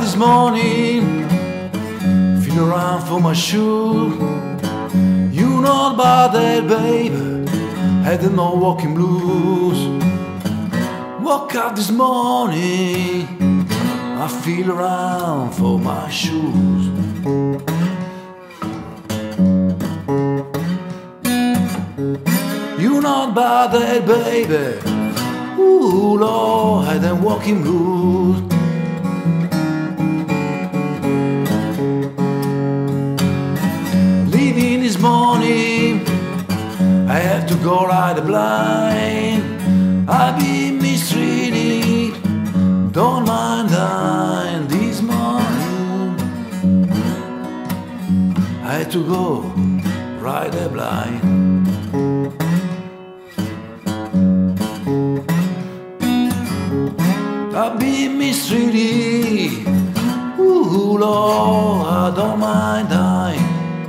this morning, feel around for my shoe. You know about that, baby, had no walking blues. Woke up this morning, I feel around for my shoes. You know about that, baby, ooh, Lord, had them walking blues. Leaving this morning, I have to go ride the blind. I be mistreated, don't mind dying this morning. I had to go ride the blind. I be mistreated, ooh, Lord, I don't mind dying.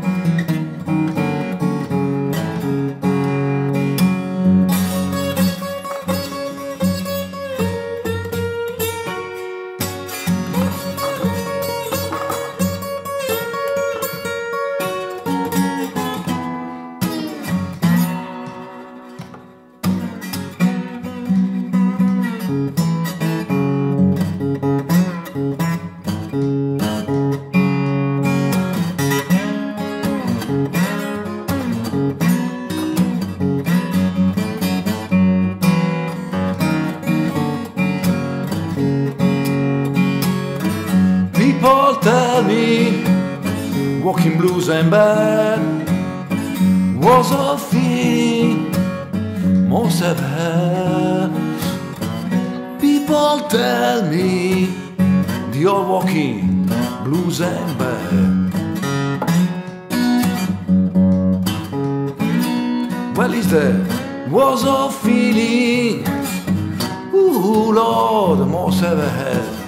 People tell me walking blues ain't bad, was a feeling most have had. People tell me the old walking blues ain't bad. Well, is there was a feeling, ooh, Lord, the most ever had.